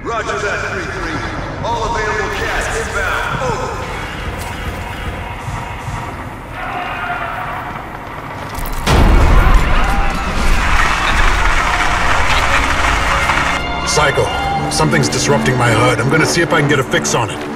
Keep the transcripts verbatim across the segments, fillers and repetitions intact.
Roger that, three three. All available cast inbound. Over. Psycho, something's disrupting my H U D. I'm gonna see if I can get a fix on it.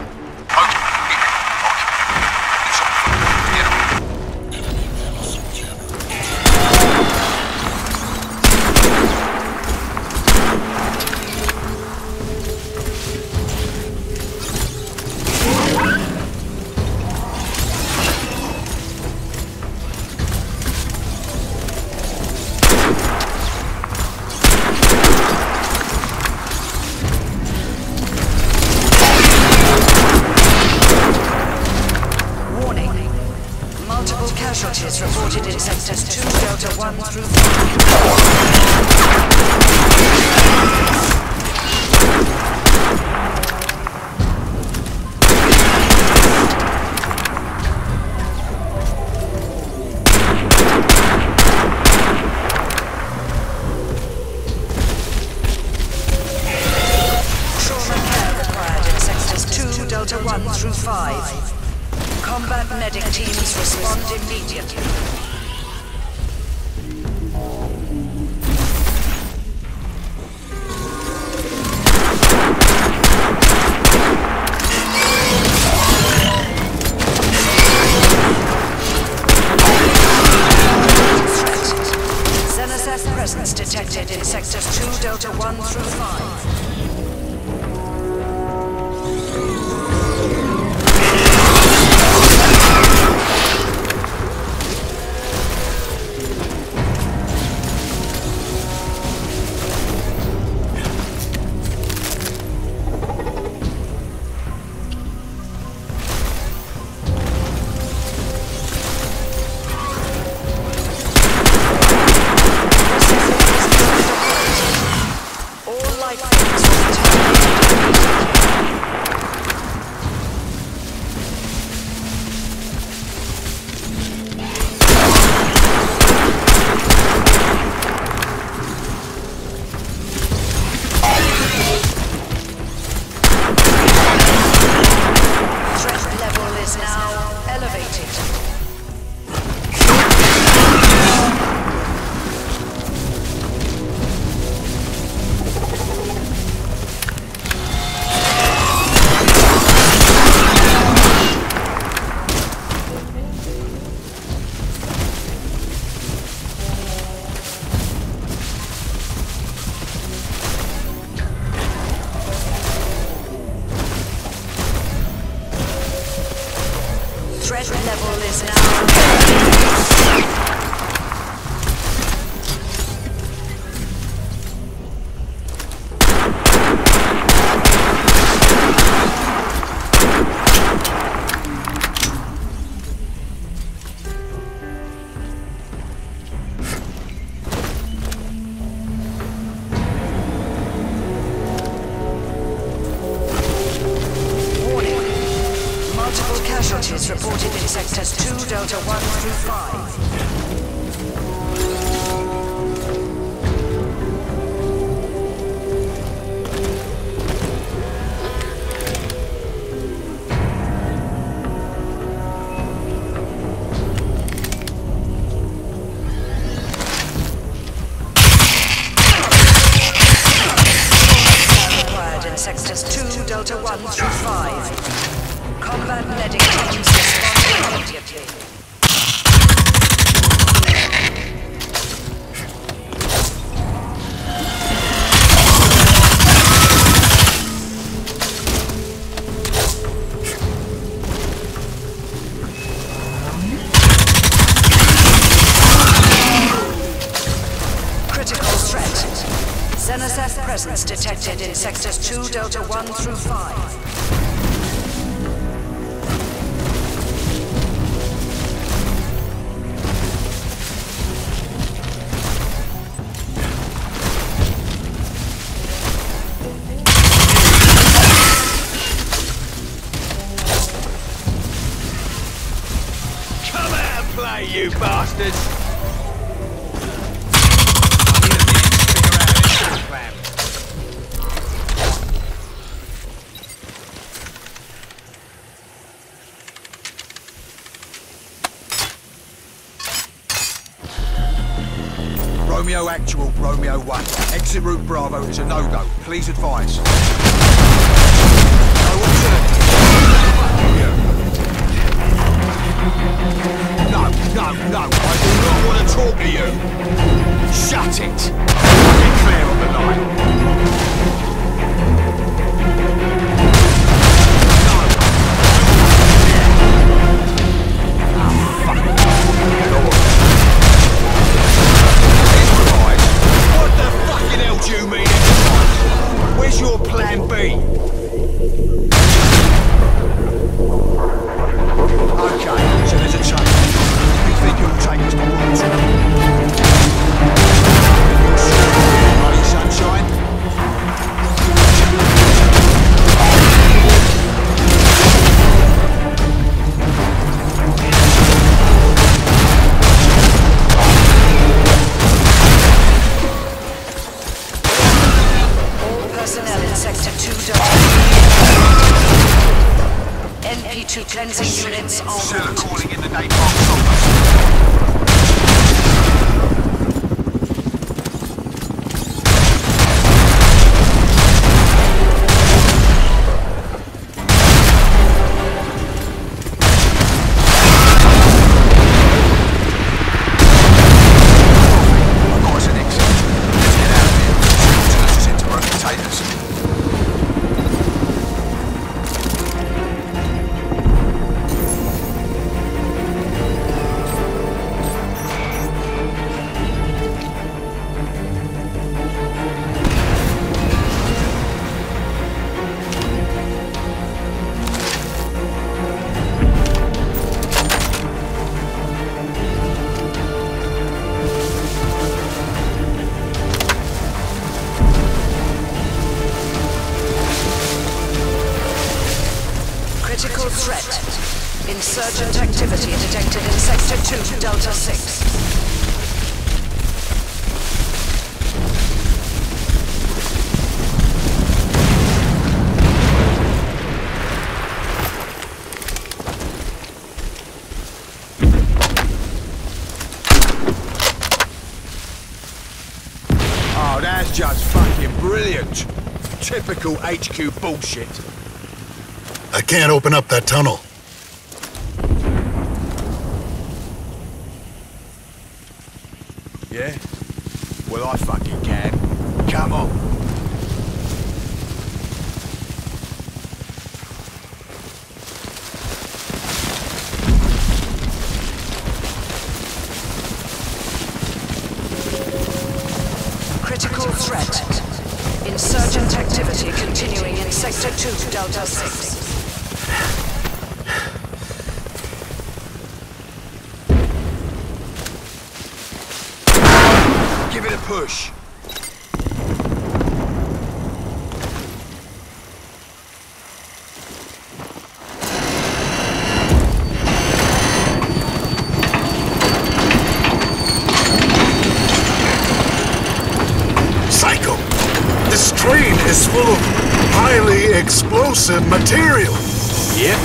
Casualties reported in sectors two, Delta one through five. Trauma care required in sectors two, Delta one through five. Combat medic teams respond immediately. Xenoseth presence detected in sectors two, Delta one through five. Threat level is now... Casualties reported in sectors two, Delta one through five. Required in sectors two, Delta one through five. Combat medic teams respond immediately. Critical threat. Xenoseth presence detected in sectors two, Delta one through five. Play, you bastards! I need a minute to figure out this plan. Romeo Actual, Romeo one. Exit route Bravo is a no-go. Please advise. No alternative. No, no, no. I do not want to talk to you. Shut it. Get clear on the line. No. Oh, fuck. Go on. Improvise? What the fucking hell do you mean improvise? Where's your plan B? Okay, so there's a change. You think you'll take us to Wilton? Bloody sunshine? All personnel in Sector two Delta. N P two cleansing units en Still route. calling in the napalm soldiers. I've got us an exit. Let's get out of here. Turns us into broken potatoes. Critical threat. Insurgent activity detected in Sector two Delta six. Oh, that's just fucking brilliant. Typical H Q bullshit. I can't open up that tunnel. Yeah? Well, I fucking can. Come on. Critical threat. Insurgent activity continuing in Sector two Delta six. Give it a push. Psycho! This train is full of highly explosive material. Yep.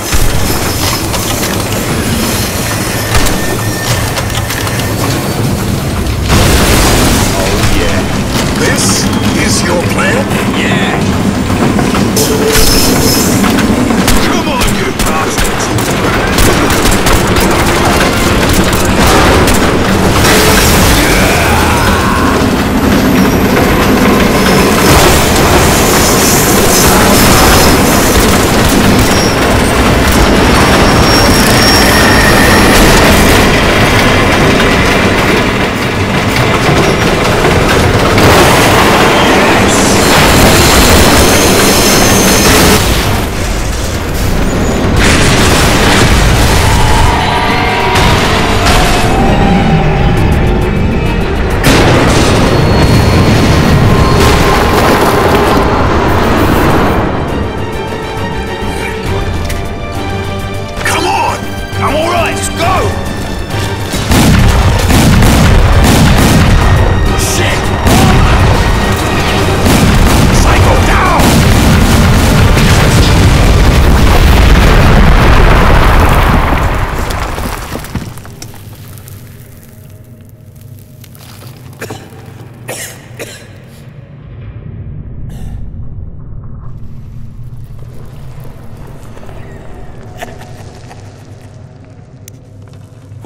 This is your plan? Yeah. Come on, you bastards!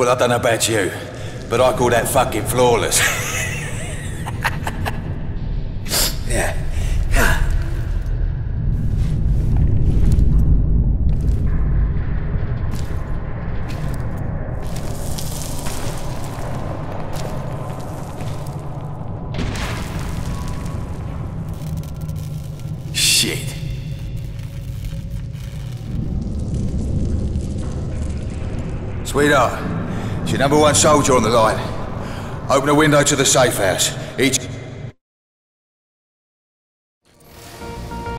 Well, I don't know about you, but I call that fucking flawless. Yeah. Shit. Sweetheart, it's your number one soldier on the line. Open a window to the safe house. Each